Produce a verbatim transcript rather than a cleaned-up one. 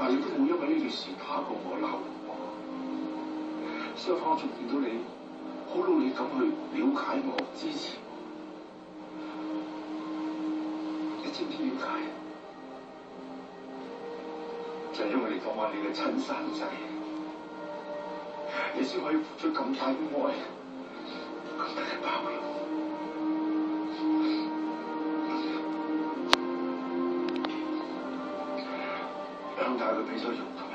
但你都冇因為呢件事打過我、鬧我。相反，我仲見到你好努力咁去了解我、支持我。你知唔知點解？就係因為你當我係你嘅親生仔，你先可以付出咁大嘅愛、咁大嘅包容。長大佢俾咗用途。